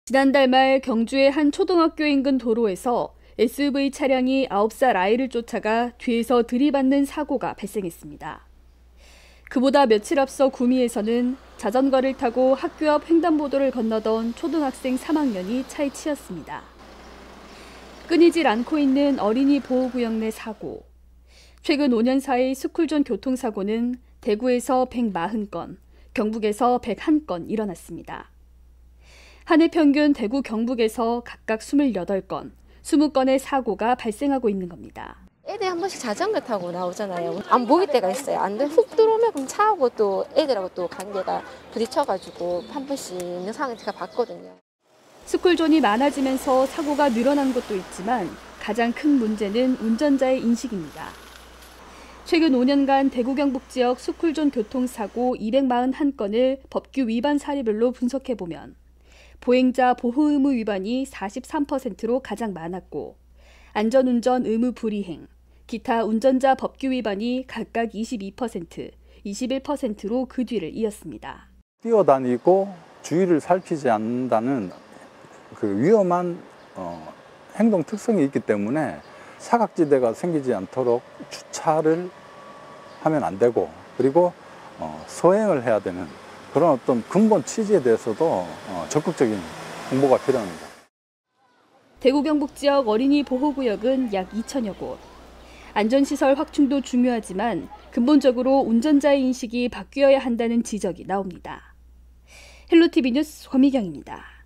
지난달 말 경주의 한 초등학교 인근 도로에서 SUV 차량이 9살 아이를 쫓아가 뒤에서 들이받는 사고가 발생했습니다. 그보다 며칠 앞서 구미에서는 자전거를 타고 학교 앞 횡단보도를 건너던 초등학생 3학년이 차에 치였습니다. 끊이질 않고 있는 어린이 보호구역 내 사고. 최근 5년 사이 스쿨존 교통사고는 대구에서 140건, 경북에서 101건 일어났습니다. 한 해 평균 대구 경북에서 각각 28건, 20건의 사고가 발생하고 있는 겁니다. 애들이 한 번씩 자전거 타고 나오잖아요. 안 보일 때가 있어요. 안 돼. 훅 들어오면 그럼 차하고 또 애들하고 또 관계가 부딪혀가지고 한 번씩 있는 상황을 제가 봤거든요. 스쿨존이 많아지면서 사고가 늘어난 것도 있지만 가장 큰 문제는 운전자의 인식입니다. 최근 5년간 대구 경북 지역 스쿨존 교통사고 241건을 법규 위반 사례별로 분석해보면 보행자 보호 의무 위반이 43%로 가장 많았고 안전운전 의무 불이행, 기타 운전자 법규 위반이 각각 22%, 21%로 그 뒤를 이었습니다. 뛰어다니고 주위를 살피지 않는다는 그 위험한 행동 특성이 있기 때문에 사각지대가 생기지 않도록 주차를 하면 안 되고 그리고 서행을 해야 되는 그런 어떤 근본 취지에 대해서도 적극적인 홍보가 필요합니다. 대구 경북 지역 어린이 보호구역은 약 2천여 곳. 안전시설 확충도 중요하지만 근본적으로 운전자의 인식이 바뀌어야 한다는 지적이 나옵니다. 헬로티비 뉴스 권미경입니다.